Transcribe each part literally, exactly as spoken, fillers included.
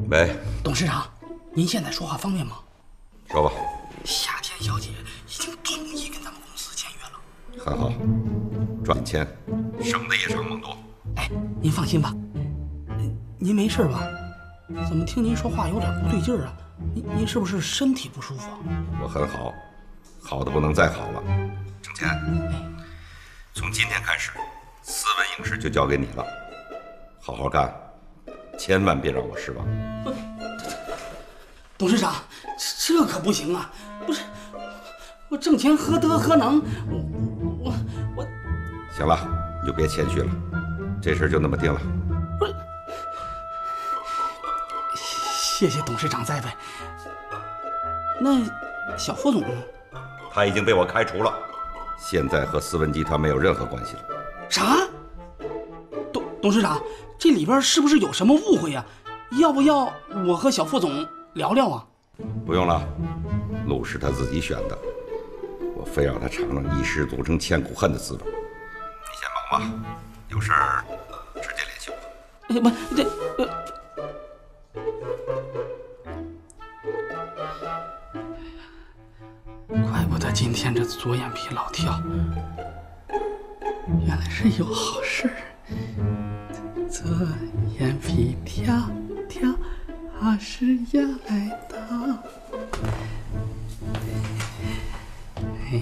喂， 董事长，您现在说话方便吗？ 说吧。 夏天小姐已经同意跟咱们公司签约了。 很好，赚钱，省的也省更多。 哎，您放心吧，您没事吧？怎么听您说话有点不对劲儿啊？您您是不是身体不舒服啊？ 我很好，好的不能再好了。程前，从今天开始，思文影视就交给你了，好好干，千万别让我失望。 董事长，这可不行啊！不是，我挣钱何德何能？我我我…… 行了，你就别谦虚了，这事就那么定了。 不是，谢谢董事长栽培。那小副总呢？ 他已经被我开除了，现在和思文集团没有任何关系了。 啥？董董事长，这里边是不是有什么误会呀？要不要我和小副总聊聊啊？ 不用了，路是他自己选的，我非要他尝尝一失足成千古恨的滋味。你先忙吧，有事儿直接联系我。 哎，不，这呃。怪不得今天这左眼皮老跳，原来是有好事儿。左眼皮跳跳，好事要来到。哎。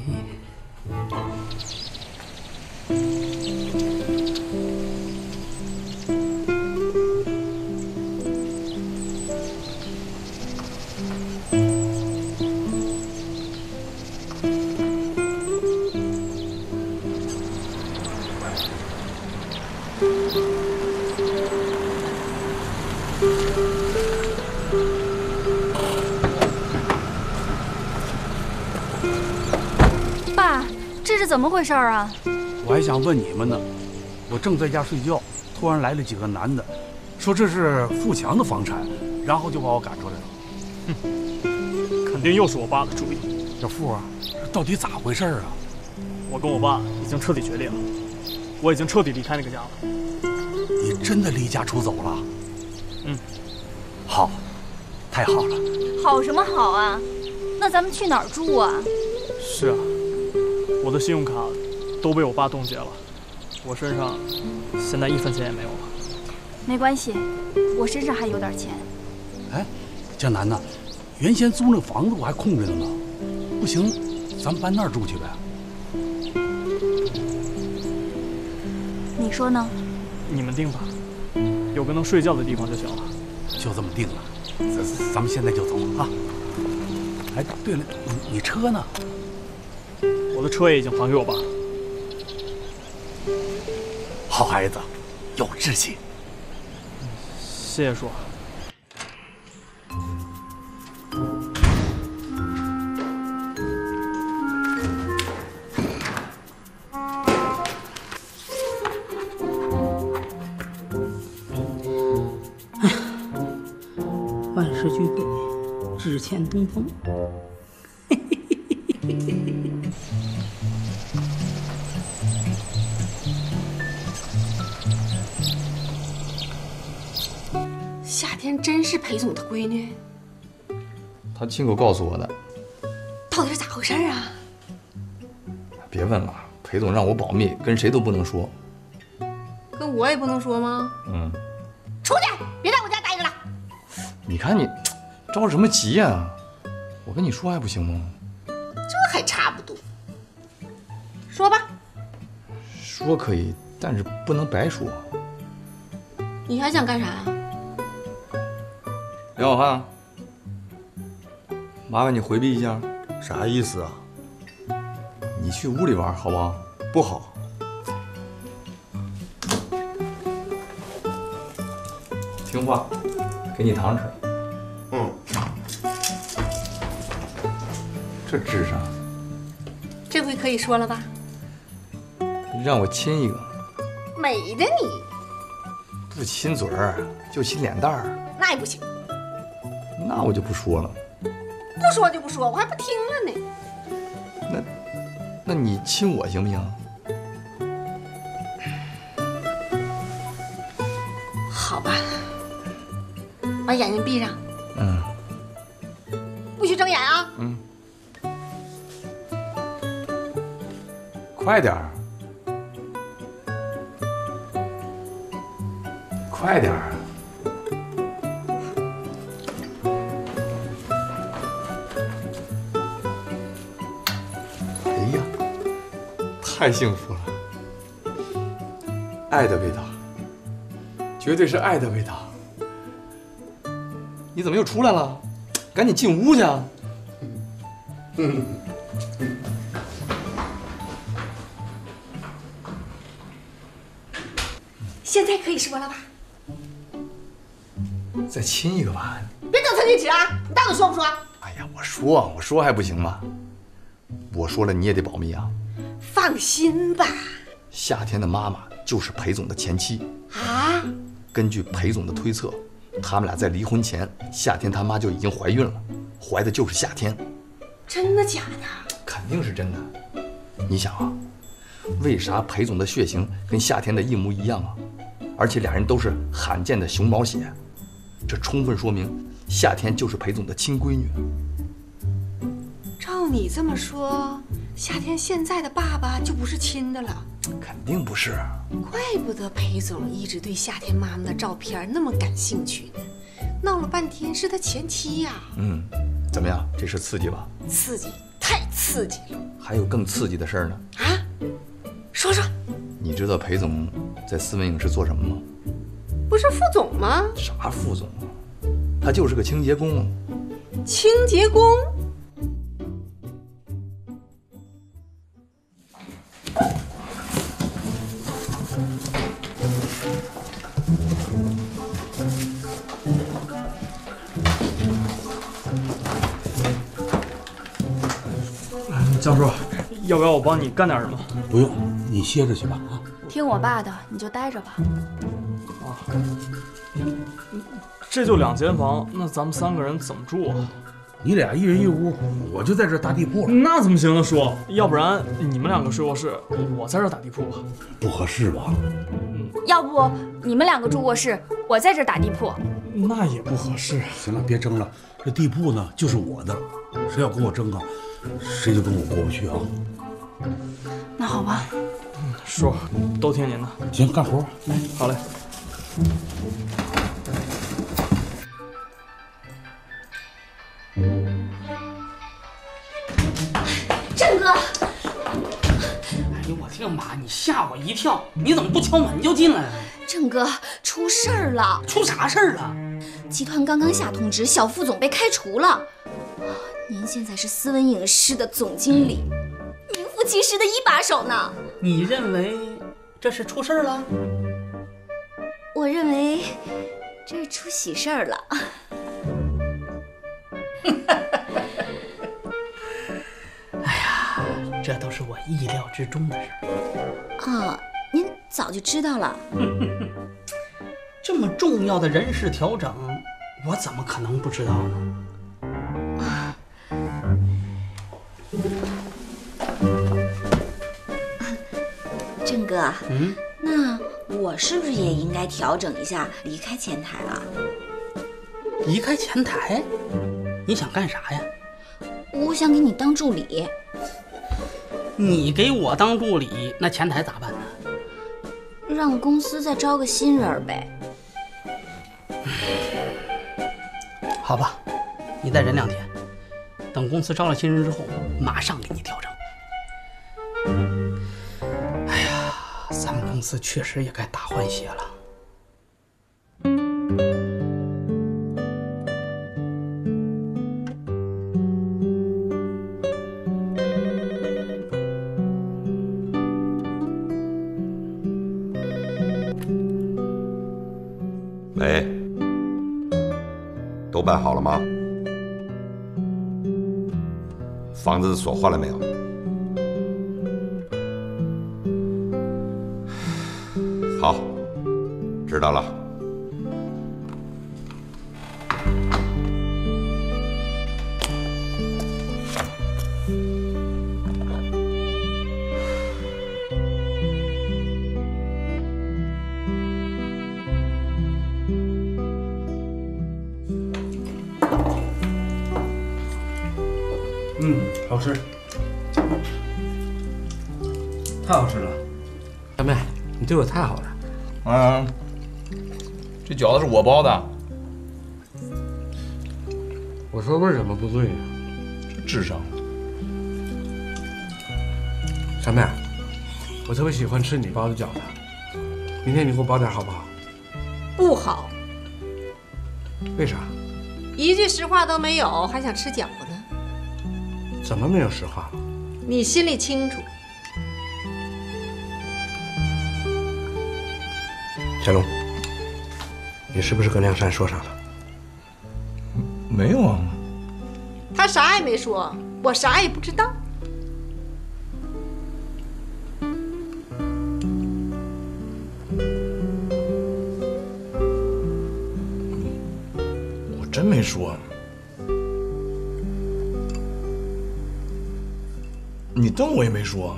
爸，这是怎么回事啊？ 我还想问你们呢，我正在家睡觉，突然来了几个男的，说这是富强的房产，然后就把我赶出来了。 哼，肯定又是我爸的主意。 这富啊，这到底咋回事啊？ 我跟我爸已经彻底决裂了，我已经彻底离开那个家了。 你真的离家出走了？ 嗯， 好，太好了。 好什么好啊？那咱们去哪儿住啊？ 是啊，我的信用卡都被我爸冻结了，我身上现在一分钱也没有了。 没关系，我身上还有点钱。 哎，江南呐，原先租那房子我还空着呢，不行，咱们搬那儿住去呗。 你说呢？ 你们定吧，有个能睡觉的地方就行了。 就这么定了，咱咱们现在就走啊！哎，对了，你你车呢？ 我的车也已经还给我爸。 好孩子，有志气。 谢谢叔。 万事俱备，只欠东风。 夏天真是裴总的闺女？ 他亲口告诉我的。 到底是咋回事啊？ 别问了，裴总让我保密，跟谁都不能说。 跟我也不能说吗？ 嗯。 出去，别在我家待着了。 你看你着什么急呀？我跟你说还不行吗？ 这还差不多。说吧。 说可以，但是不能白说。 你还想干啥呀？ 梁小汉，麻烦你回避一下。 啥意思啊？ 你去屋里玩好不好？ 不好。 听话，给你糖吃。 嗯。 这智商。 这回可以说了吧？ 让我亲一个。 美的你。 不亲嘴儿，就亲脸蛋儿。 那也不行。 那我就不说了。 不说就不说，我还不听了呢。 那，那你亲我行不行？ 好吧。 把眼睛闭上。 嗯。 不许睁眼啊！ 嗯。快点儿！快点儿！哎呀，太幸福了！爱的味道，绝对是爱的味道。你怎么又出来了？赶紧进屋去啊！嗯。 现在可以说了吧？ 再亲一个吧。 别等陈女士啊！你到底说不说？ 哎呀，我说我说还不行吗？我说了你也得保密啊。 放心吧。 夏天的妈妈就是裴总的前妻啊。 根据裴总的推测，他们俩在离婚前，夏天他妈就已经怀孕了，怀的就是夏天。 真的假的？ 肯定是真的。你想啊，为啥裴总的血型跟夏天的一模一样啊？而且俩人都是罕见的熊毛血，这充分说明夏天就是裴总的亲闺女。 照你这么说，夏天现在的爸爸就不是亲的了？ 肯定不是。 怪不得裴总一直对夏天妈妈的照片那么感兴趣呢，闹了半天是他前妻呀。 嗯，怎么样？这事刺激吧？ 刺激，太刺激了。 还有更刺激的事儿呢。 啊？说说。 你知道裴总在思文影视做什么吗？ 不是副总吗？ 啥副总啊？他就是个清洁工。 清洁工？ 江叔，要不要我帮你干点什么？ 不用，你歇着去吧啊。 听我爸的，你就待着吧。 啊，这就两间房，那咱们三个人怎么住啊？ 你俩一人一屋，我就在这打地铺了。 那怎么行呢，叔？要不然你们两个睡卧室，我在这打地铺吧。 不合适吧？ 嗯，要不你们两个住卧室，我在这打地铺。 那也不合适。 行了，别争了，这地铺呢就是我的，谁要跟我争啊，谁就跟我过不去啊。 那好吧。 嗯，叔，都听您的。 行，干活。 哎，好嘞。 郑哥， 哎呦我的妈！你吓我一跳，你怎么不敲门就进来了？ 郑哥，出事儿了！ 出啥事儿了？ 集团刚刚下通知，小副总被开除了。您现在是思文影视的总经理，名副其实的一把手呢。 你认为这是出事儿了？ 我认为这是出喜事儿了。 哎呀，这都是我意料之中的事儿。 啊，您早就知道了。 这么重要的人事调整，我怎么可能不知道呢？ 啊，郑哥， 嗯， 那我是不是也应该调整一下，离开前台了？ 离开前台？你想干啥呀？ 我想给你当助理。 你给我当助理，那前台咋办呢？ 让公司再招个新人呗。 好吧，你再忍两天，等公司招了新人之后，马上给你调整。哎呀，咱们公司确实也该大换血了。 喂，都办好了吗？房子的锁换了没有？好，知道了。 好吃，太好吃了。小妹，你对我太好了。 啊，这饺子是我包的。 我说为什么不对呀？ 这智商。 小妹，我特别喜欢吃你包的饺子，明天你给我包点好不好？ 不好， 为啥？ 一句实话都没有，还想吃饺子呢？ 怎么没有实话了？ 你心里清楚。 小龙，你是不是跟梁山说啥了？ 没有啊。 他啥也没说，我啥也不知道。 我真没说。你瞪我也没说。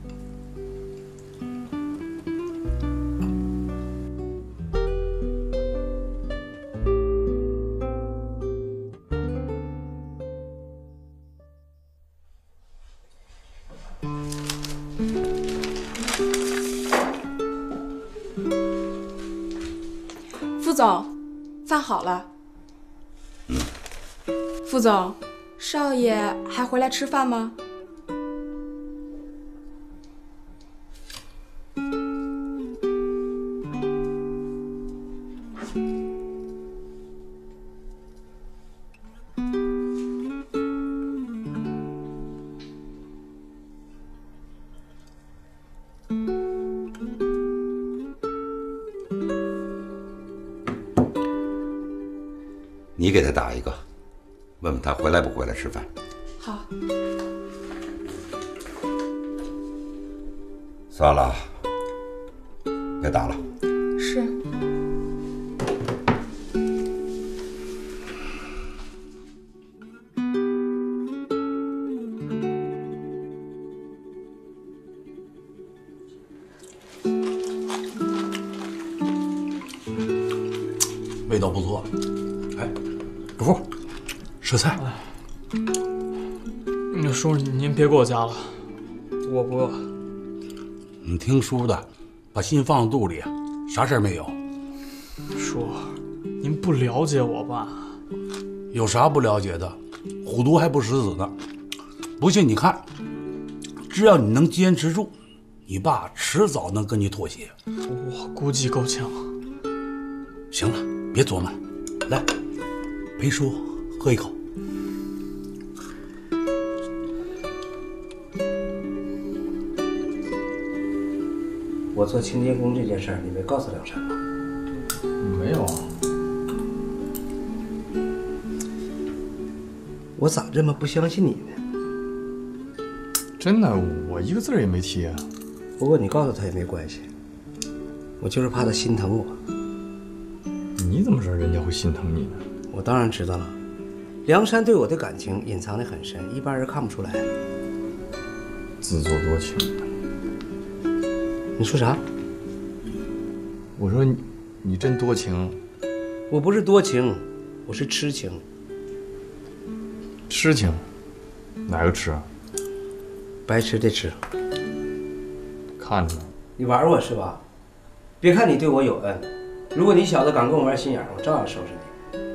副总，饭好了。副总，少爷还回来吃饭吗？ 你给他打一个，问问他回来不回来吃饭。 好。 算了，别打了。 是。 味道不错。哎，主妇，吃菜。 那叔，您别给我夹了，我不饿。 你听叔的，把心放肚里，啥事儿没有。 叔，您不了解我吧？ 有啥不了解的？虎毒还不食子呢。不信你看，只要你能坚持住，你爸迟早能跟你妥协。 我估计够呛。 行了，别琢磨了，来，陪叔喝一口。 我做清洁工这件事儿，你没告诉梁山吧？ 没有啊。 我咋这么不相信你呢？ 真的，我一个字儿也没提啊。 不过你告诉他也没关系，我就是怕他心疼我。 你怎么知道人家会心疼你呢？ 我当然知道了，梁山对我的感情隐藏得很深，一般人看不出来。 自作多情。 你说啥？ 我说你，你真多情。 我不是多情，我是痴情。 痴情？哪个痴？ 白痴的痴。 看着呢。 你玩我是吧？别看你对我有恩，如果你小子敢跟我玩心眼，我照样收拾你。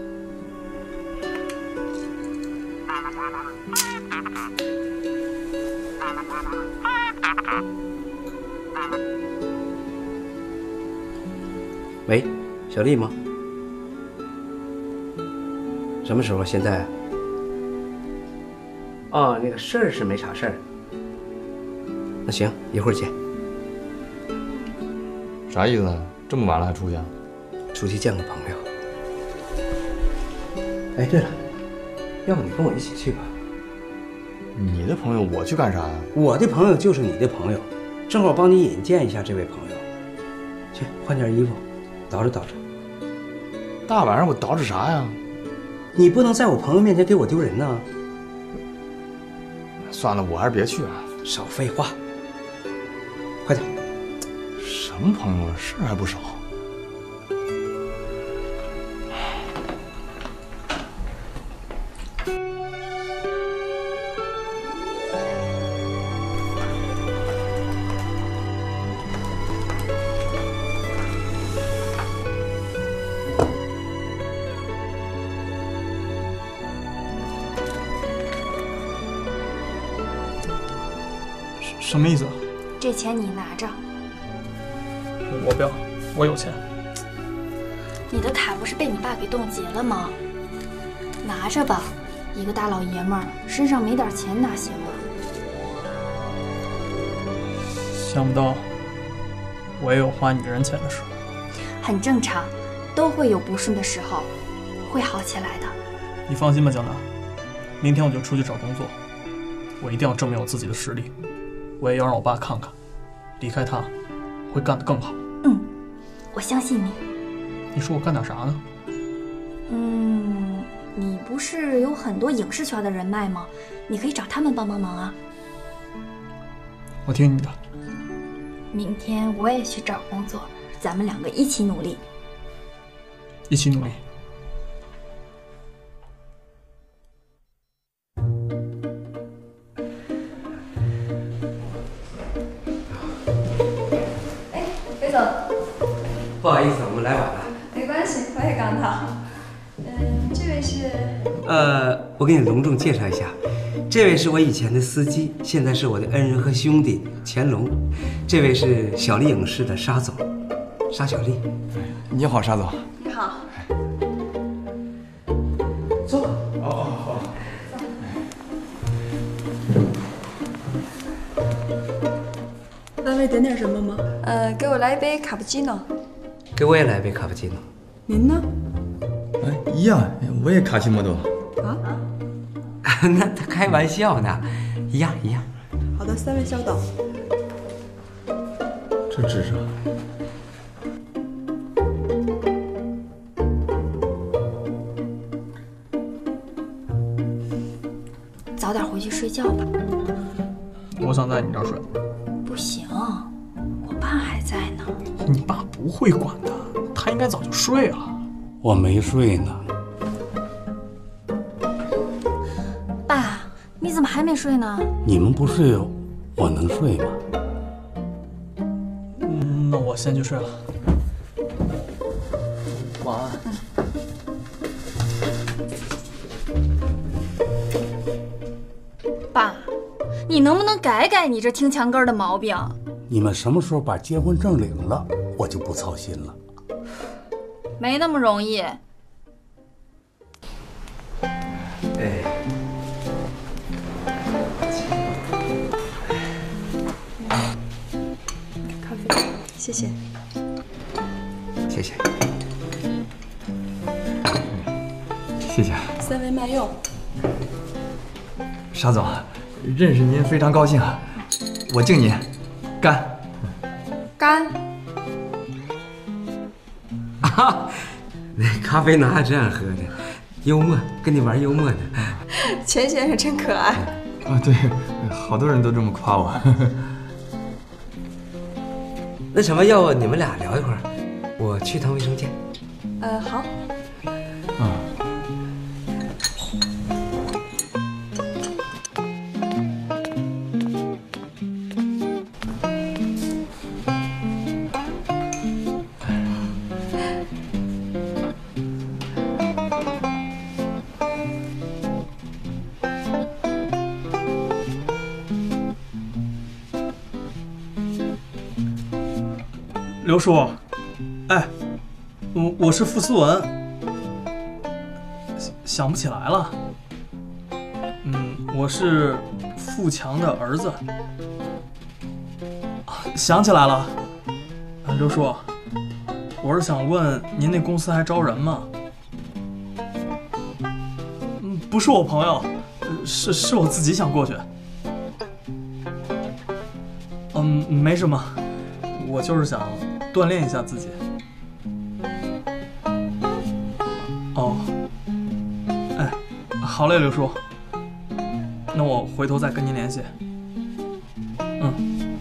喂，小丽吗？什么时候？现在？哦，那个事儿是没啥事儿。那行，一会儿见。 啥意思？这么晚了还出去？ 出去见个朋友。哎，对了，要不你跟我一起去吧？ 你的朋友，我去干啥呀？ 我的朋友就是你的朋友，正好帮你引荐一下这位朋友。去换件衣服，捯饬捯饬。 大晚上我捯饬啥呀？ 你不能在我朋友面前给我丢人呐！ 算了，我还是别去了。 少废话，快点。 什么朋友啊，事还不少。 什么意思？ 这钱你拿着。 我不要，我有钱。 你的卡不是被你爸给冻结了吗？拿着吧，一个大老爷们儿身上没点钱哪行啊？ 想不到我也有花女人钱的时候。 很正常，都会有不顺的时候，会好起来的。 你放心吧，江南，明天我就出去找工作，我一定要证明我自己的实力，我也要让我爸看看，离开他会干得更好。 嗯，我相信你。 你说我干点啥呢？ 嗯，你不是有很多影视圈的人脉吗？你可以找他们帮帮忙啊。 我听你的。 明天我也去找工作，咱们两个一起努力。 一起努力。 哎，飞总， 不好意思，我们来晚了。 没关系，我也刚到。嗯，这位是？ 呃，我给你隆重介绍一下，这位是我以前的司机，现在是我的恩人和兄弟乾隆。这位是小丽影视的沙总，沙小丽。 你好，沙总。 你好。 坐。 哦哦好。 单位点点什么吗？ 呃，给我来一杯卡布奇诺。 给我也来杯卡布奇诺。 您呢？ 哎，一样，我也卡西莫多。 啊？ 那他开玩笑呢，一样一样。 好的，三位稍等。 这纸上。 早点回去睡觉吧。 我想在你这儿睡。 不行，我爸还在呢。 你爸不会管的，他应该早就睡了。 我没睡呢。 爸，你怎么还没睡呢？ 你们不睡，我能睡吗？ 嗯，那我先去睡了。晚安。 爸，你能不能改改你这听墙根的毛病？ 你们什么时候把结婚证领了，我就不操心了。 没那么容易。 哎， 咖啡，谢谢。 谢谢。 谢谢。 三位慢用。 沙总，认识您非常高兴，我敬您，干。 干。 啊，那咖啡哪有这样喝的？幽默，跟你玩幽默的。 钱先生真可爱。 啊，对，好多人都这么夸我。 那什么，要不你们俩聊一会儿，我去趟卫生间。 呃，好。 嗯。 刘叔，哎，我我是傅思文，想不起来了。嗯，我是富强的儿子。想起来了，刘叔，我是想问您那公司还招人吗？嗯，不是我朋友，是是我自己想过去。嗯，没什么，我就是想锻炼一下自己。哦，哎，好嘞，刘叔，那我回头再跟您联系。嗯。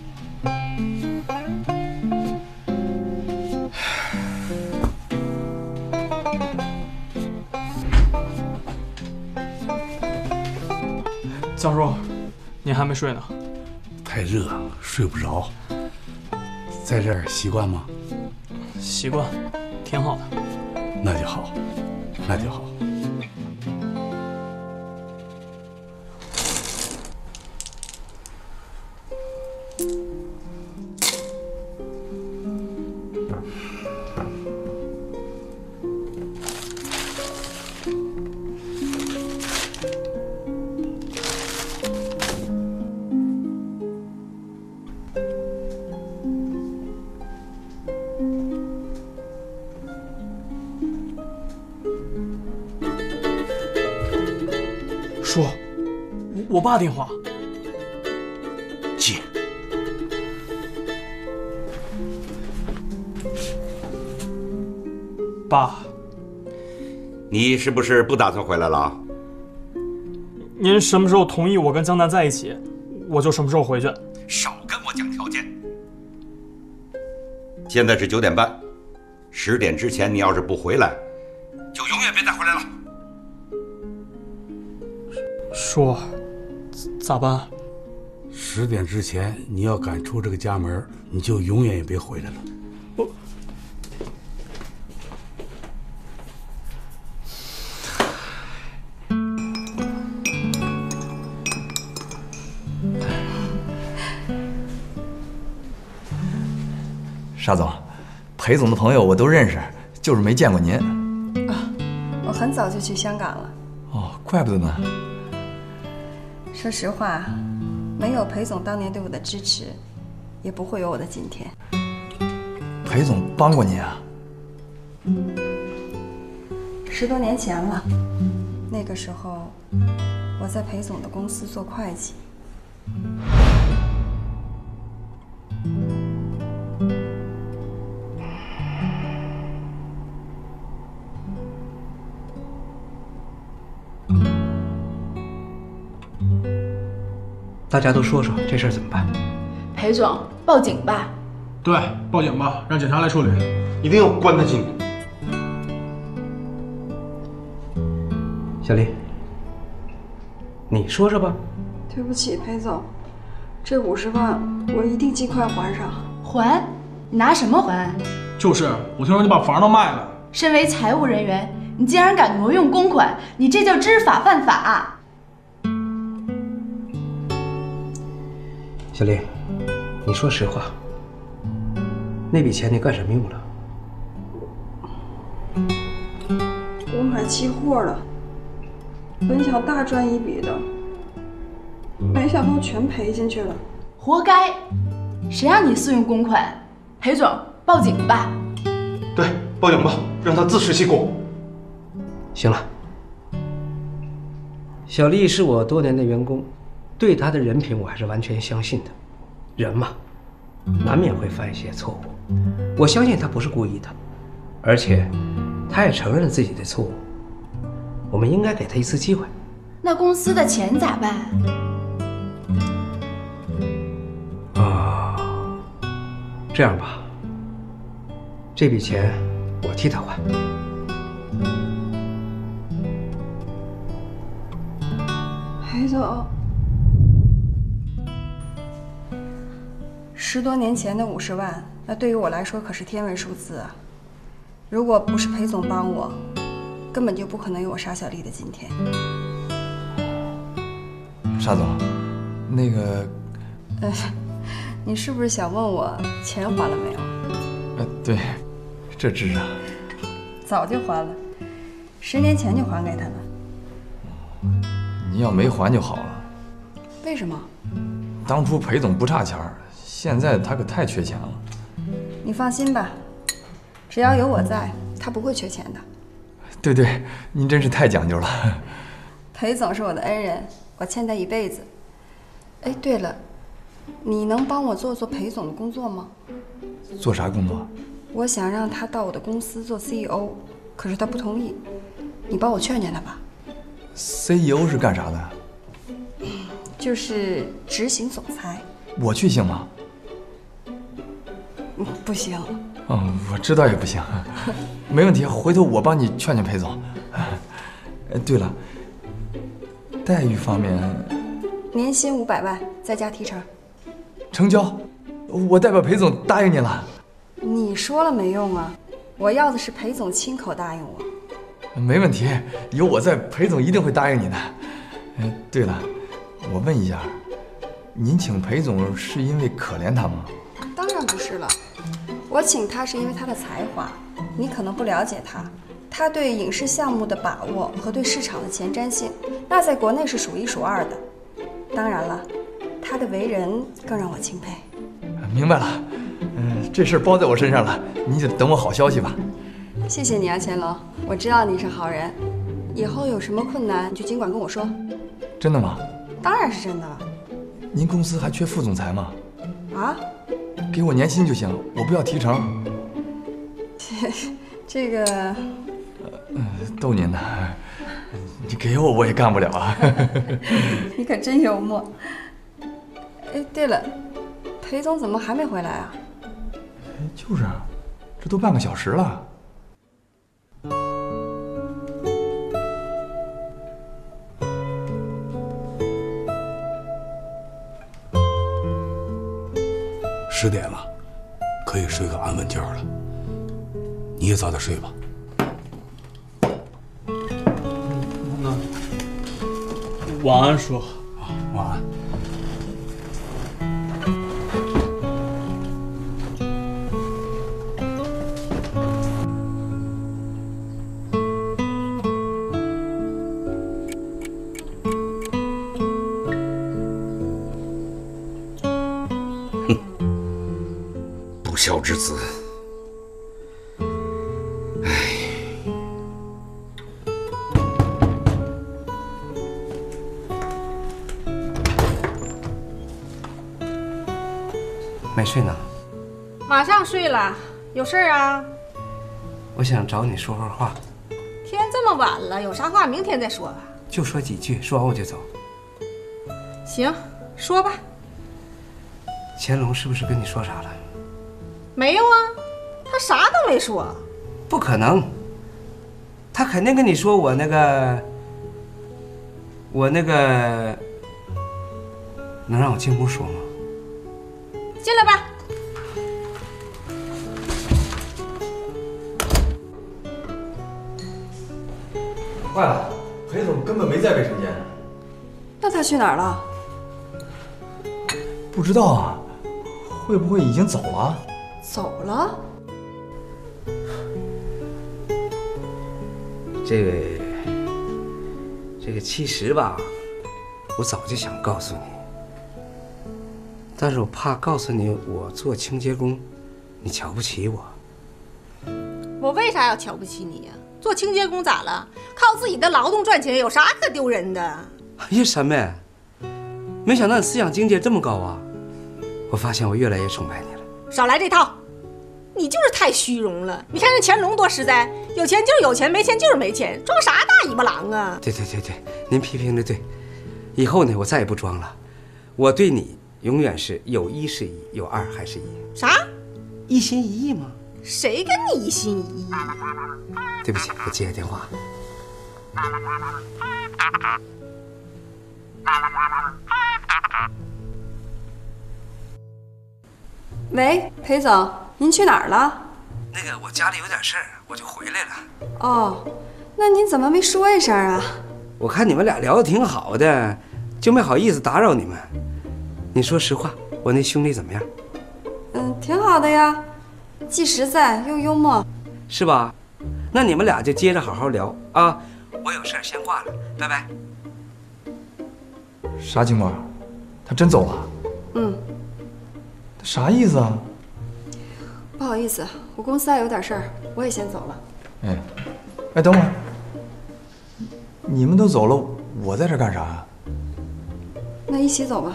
教授，您还没睡呢？ 太热，睡不着。在这儿习惯吗？ 习惯，挺好的。 那就好，那就好。 叔，我我爸电话。 接。 爸， 你是不是不打算回来了？ 您什么时候同意我跟江南在一起，我就什么时候回去。 少跟我讲条件。现在是九点半，十点之前你要是不回来，就永远别再回来了。 叔，咋办？ 十点之前你要敢出这个家门，你就永远也别回来了。 我。 沙总，裴总的朋友我都认识，就是没见过您。 啊，我很早就去香港了。 哦，怪不得呢。 说实话，没有裴总当年对我的支持，也不会有我的今天。 裴总帮过您啊？ 十多年前了，那个时候我在裴总的公司做会计。 大家都说说这事儿怎么办？ 裴总，报警吧！ 对，报警吧，让警察来处理， 一定要关他进去。 小丽，你说说吧。 对不起，裴总，这五十万我一定尽快还上。 还？你拿什么还？ 就是，我听说你把房都卖了。 身为财务人员，你竟然敢挪用公款，你这叫知法犯法！ 小丽，你说实话，那笔钱你干什么用了？ 我买期货了，本想大赚一笔的，没想到全赔进去了。 活该！谁让你私用公款？裴总，报警吧！ 对，报警吧，让他自食其果。 行了，小丽是我多年的员工。对他的人品我还是完全相信的，人嘛，难免会犯一些错误。我相信他不是故意的，而且他也承认了自己的错误。我们应该给他一次机会。 那公司的钱咋办？ 啊，这样吧，这笔钱我替他还。 裴总。十多年前的五十万，那对于我来说可是天文数字啊！如果不是裴总帮我，根本就不可能有我沙小丽的今天。 沙总，那个…… 呃，你是不是想问我钱还了没有？ 呃，对，这知道。 早就还了，十年前就还给他了。 你要没还就好了。 为什么？ 当初裴总不差钱儿。现在他可太缺钱了。 你放心吧，只要有我在，他不会缺钱的。 对对，您真是太讲究了。 裴总是我的恩人，我欠他一辈子。哎，对了，你能帮我做做裴总的工作吗？ 做啥工作？ 我想让他到我的公司做 C E O， 可是他不同意。你帮我劝劝他吧。 C E O 是干啥的？ 就是执行总裁。 我去行吗？ 不行。 嗯，我知道也不行。没问题，回头我帮你劝劝裴总。对了，待遇方面， 年薪五百万，再加提成。 成交，我代表裴总答应你了。 你说了没用啊，我要的是裴总亲口答应我。 没问题，有我在，裴总一定会答应你的。哎，对了，我问一下，您请裴总是因为可怜他吗？ 当然不是了，我请他是因为他的才华。你可能不了解他，他对影视项目的把握和对市场的前瞻性，那在国内是数一数二的。当然了，他的为人更让我钦佩。 明白了，嗯，这事儿包在我身上了，你就等我好消息吧。 谢谢你啊，乾隆，我知道你是好人，以后有什么困难你就尽管跟我说。 真的吗？ 当然是真的了。 您公司还缺副总裁吗？ 啊？ 给我年薪就行，我不要提成。 这这个， 呃，逗您呢。你给我我也干不了啊。 你可真幽默。哎，对了，裴总怎么还没回来啊？ 就是，这都半个小时了。 十点了，可以睡个安稳觉了。你也早点睡吧。 那晚安，叔。 啊，晚安。 不孝之子，唉。 没睡呢。 马上睡了，有事儿啊？ 我想找你说会儿话。 天这么晚了，有啥话明天再说吧。 就说几句，说完我就走。 行，说吧。 乾隆是不是跟你说啥了？ 没有啊，他啥都没说。 不可能，他肯定跟你说我那个，我那个，能让我进屋说吗？ 进来吧。 坏了，裴总根本没在卫生间。 那他去哪儿了？ 不知道啊，会不会已经走了？ 走了？ 这个，这个其实吧，我早就想告诉你，但是我怕告诉你我做清洁工，你瞧不起我。 我为啥要瞧不起你呀？做清洁工咋了？靠自己的劳动赚钱，有啥可丢人的？ 哎呀，三妹，没想到你思想境界这么高啊！我发现我越来越崇拜你了。 少来这套，你就是太虚荣了。你看人乾隆多实在，有钱就是有钱，没钱就是没钱，装啥大尾巴狼啊！ 对对对对，您批评的对。以后呢，我再也不装了。我对你永远是有一是一，有二还是一。 啥？ 一心一意吗？ 谁跟你一心一意？ 对不起，我接个电话。 喂，裴总，您去哪儿了？ 那个，我家里有点事儿，我就回来了。 哦，那您怎么没说一声啊？ 我看你们俩聊得挺好的，就没好意思打扰你们。你说实话，我那兄弟怎么样？ 嗯，挺好的呀，既实在又幽默， 是吧？那你们俩就接着好好聊啊！我有事先挂了，拜拜。 啥情况？他真走了？ 嗯。 他啥意思啊？ 不好意思，我公司还有点事儿，我也先走了。 哎，哎，等会儿，你们都走了，我在这干啥呀？ 那一起走吧。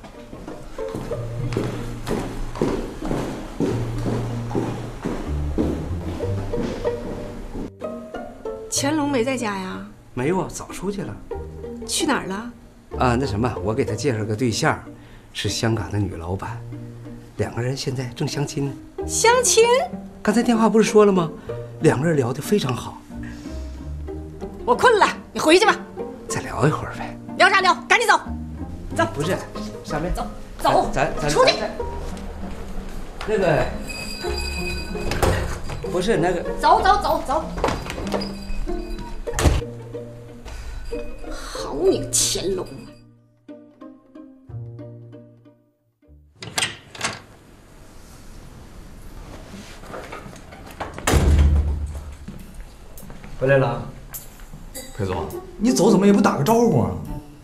乾隆没在家呀？ 没有啊，早出去了。 去哪儿了？ 啊，那什么，我给他介绍个对象，是香港的女老板，两个人现在正相亲呢。 相亲？ 刚才电话不是说了吗？两个人聊得非常好。 我困了，你回去吧。 再聊一会儿呗。 聊啥聊？赶紧走。走。 不是，三妹， 走走， 咱咱出去。 那个，不是那个。 走走走走。好你个乾隆！ 回来了， 裴总，你走怎么也不打个招呼啊？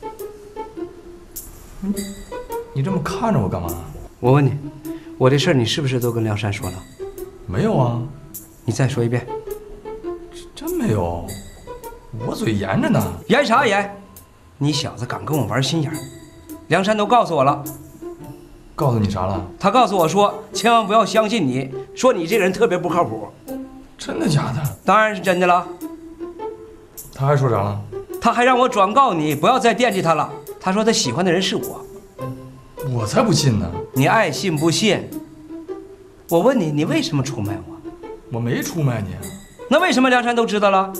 你你这么看着我干嘛？ 我问你，我这事儿你是不是都跟梁山说了？ 没有啊。 你再说一遍。 真没有，我嘴严着呢。 严啥严？ 你小子敢跟我玩心眼儿，梁山都告诉我了。 告诉你啥了？ 他告诉我说，千万不要相信你，说你这个人特别不靠谱。 真的假的？ 当然是真的了。 他还说啥了？ 他还让我转告你，不要再惦记他了。他说他喜欢的人是我。 我才不信呢！ 你爱信不信？我问你，你为什么出卖我？ 我没出卖你。 那为什么梁山都知道了？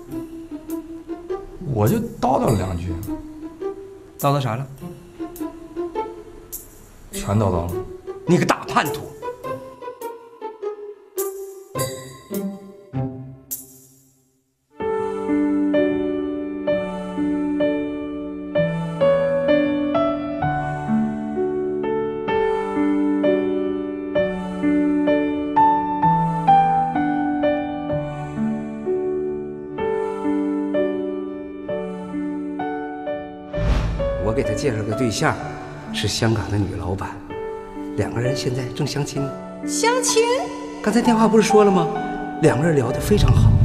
我就叨叨了两句。 叨叨啥了？ 全叨叨了。 你个大叛徒！我给他介绍的对象是香港的女老板，两个人现在正相亲呢。 相亲？ 刚才电话不是说了吗？两个人聊得非常好。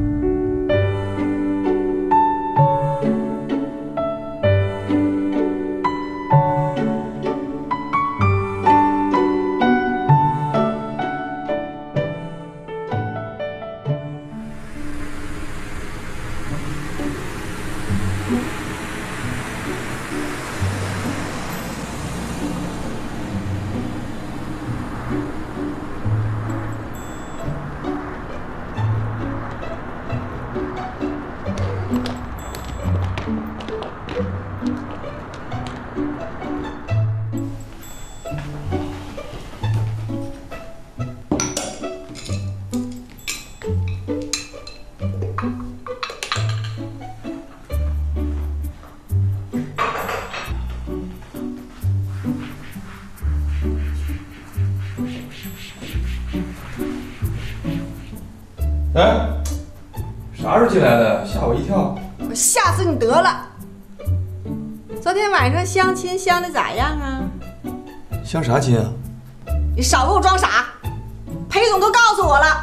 哎，啥时候进来的？吓我一跳！ 我吓死你得了！昨天晚上相亲相的咋样啊？ 相啥亲啊？ 你少给我装傻！裴总都告诉我了。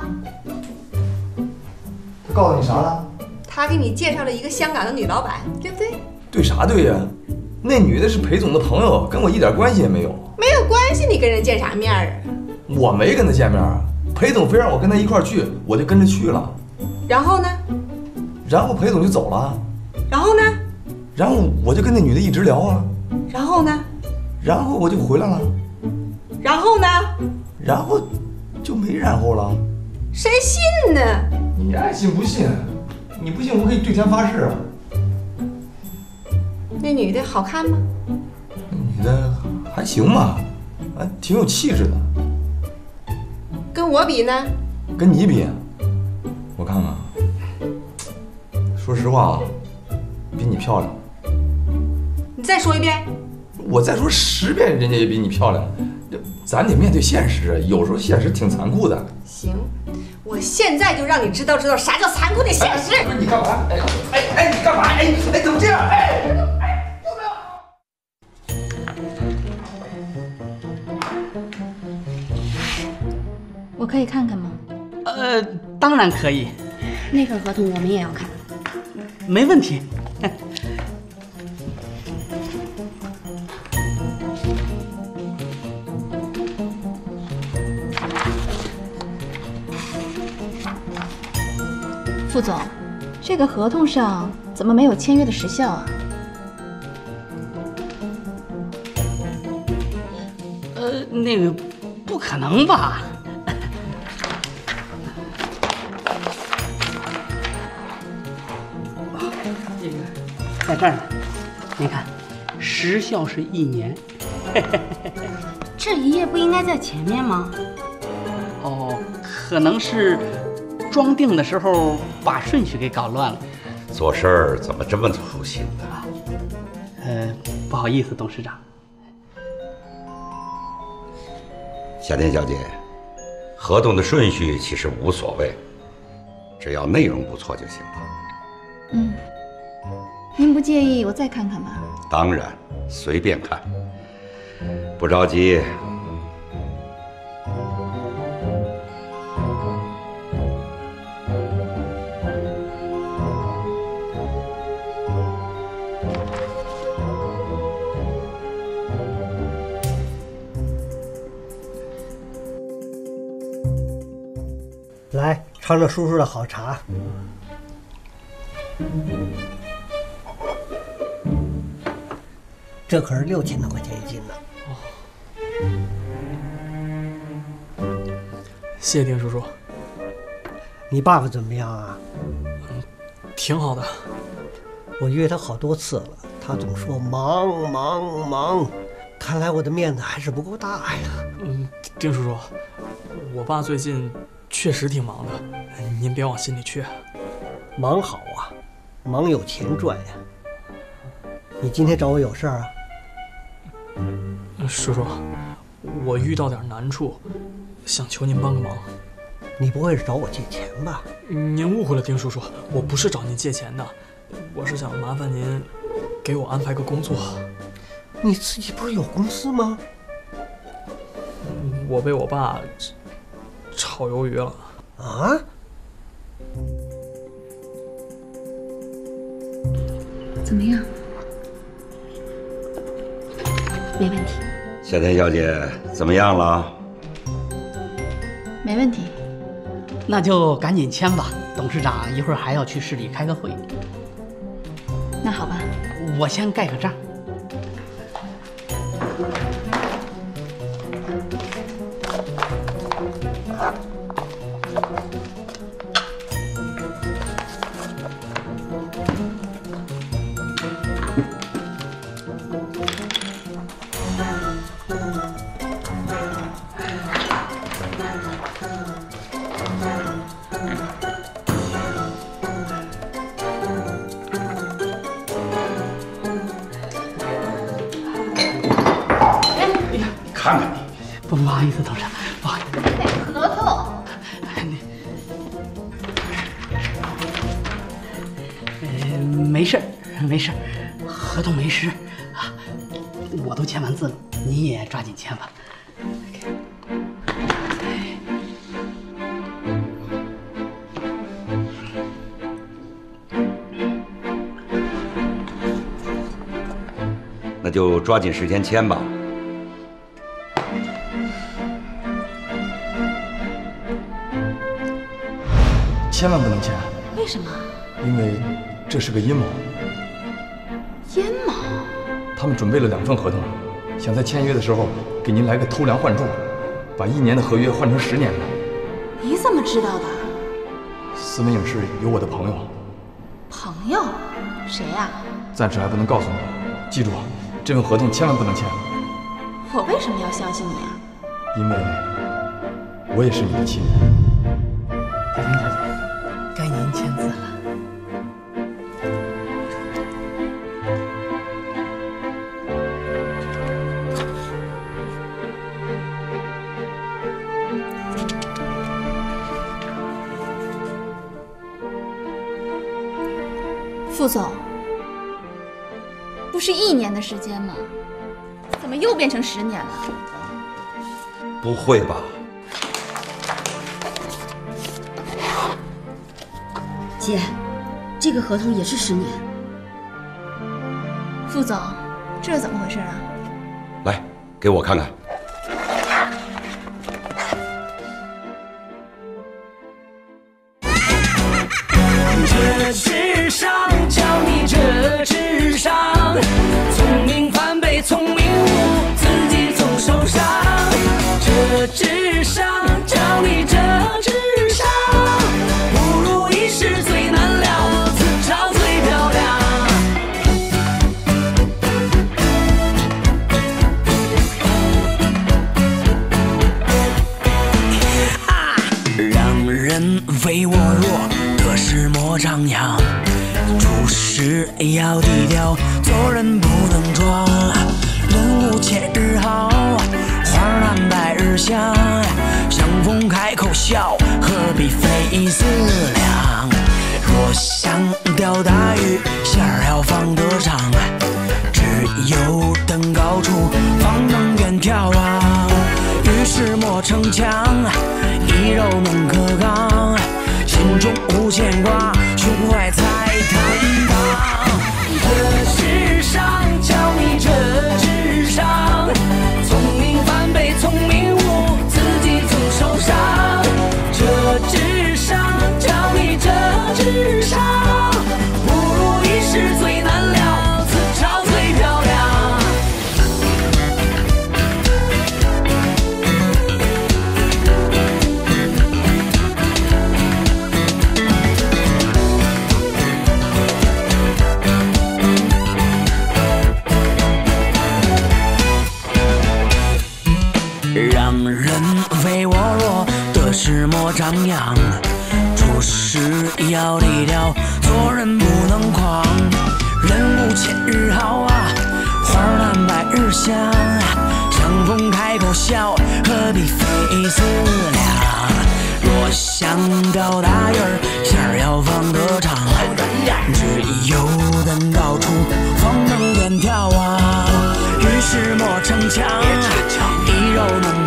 他告诉你啥了？ 他给你介绍了一个香港的女老板，对不对？ 对啥对呀？那女的是裴总的朋友，跟我一点关系也没有。 没有关系，你跟人见啥面啊？ 我没跟他见面啊。裴总非让我跟他一块儿去，我就跟着去了。 然后呢？ 然后裴总就走了。 然后呢？ 然后我就跟那女的一直聊啊。 然后呢？ 然后我就回来了。 然后呢？ 然后就没然后了。 谁信呢？ 你爱信不信？你不信我可以对天发誓啊。 那女的好看吗？ 那女的还行吧，啊，挺有气质的。 跟我比呢？ 跟你比，我看看，说实话啊，比你漂亮。 你再说一遍。 我再说十遍，人家也比你漂亮。咱得面对现实，有时候现实挺残酷的。 行，我现在就让你知道知道啥叫残酷的现实。 不是你干嘛？哎哎哎，你干嘛？哎哎，怎么这样？哎哎，有没有？ 我可以看看吗？ 呃，当然可以。 那份合同我们也要看。 没问题。 副总，这个合同上怎么没有签约的时效啊？ 呃，那个不可能吧？这个在这儿呢，您看，时效是一年。 这一页不应该在前面吗？ 哦，可能是装订的时候把顺序给搞乱了。 做事儿怎么这么粗心呢？ 呃，不好意思，董事长。 夏天小姐，合同的顺序其实无所谓，只要内容不错就行了。 嗯，您不介意我再看看吧？ 当然，随便看，不着急。 来尝尝叔叔的好茶。这可是六千多块钱一斤呢。 谢谢丁叔叔。 你爸爸怎么样啊？ 嗯，挺好的。 我约他好多次了，他总说忙忙忙，看来我的面子还是不够大呀。 嗯，丁叔叔，我爸最近确实挺忙的，您别往心里去。 忙好啊，忙有钱赚呀。你今天找我有事儿啊？ 叔叔，我遇到点难处，想求您帮个忙。 你不会是找我借钱吧？ 您误会了，丁叔叔，我不是找您借钱的，我是想麻烦您给我安排个工作。 你自己不是有公司吗？ 我被我爸炒鱿鱼了。 啊？ 怎么样？没问题。 夏天小姐怎么样了？ 没问题。 那就赶紧签吧，董事长一会儿还要去市里开个会。 那好吧， 我先盖个章。 看看你， 不不好意思，董事长，不好意思。 合同。 呃，没事没事，合同没事啊，我都签完字了，你也抓紧签吧。 那就抓紧时间签吧。 千万不能签。 为什么？ 因为这是个阴谋。 阴谋？ 他们准备了两份合同，想在签约的时候给您来个偷梁换柱，把一年的合约换成十年的。 你怎么知道的？ 思文影视有我的朋友。 朋友？谁呀？ 暂时还不能告诉你，记住，这份合同千万不能签。 我为什么要相信你啊？ 因为我也是你的亲人。 小婷小姐，该您签字了。 副总，不是一年的时间吗？怎么又变成十年了？ 不会吧？ 姐，这个合同也是十年。 副总，这是怎么回事啊？ 来，给我看看。 这智商，教你这智商，聪明反被聪明误，自己总受伤。这智商，教你这智商，不如意事最难料，自嘲最漂亮。啊，让人唯我弱，得失莫张扬。处事要低调，做人不能装。人无千日好，花难百日香。相逢开口笑，何必费思量？若想钓大鱼，线儿要放得长。只有登高处，方能远眺望。遇事莫逞强，一柔能克刚。心中无牵挂，胸怀才坦荡。这智商，教你这智商，聪明反被聪明误，自己总受伤。这智张扬，处事要低调，做人不能狂。人无千日好啊，花难百日香。相逢开口笑，何必费思量？若想钓大鱼儿，线儿要放得长。只有等到处方能远眺啊。遇事莫逞强，一柔能